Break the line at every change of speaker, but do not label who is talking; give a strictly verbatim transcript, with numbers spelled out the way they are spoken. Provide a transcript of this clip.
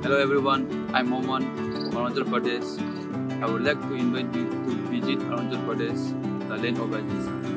Hello everyone, I'm Oman from Arunachal Pradesh. I would like to invite you to visit Arunachal Pradesh, the land of rising sun.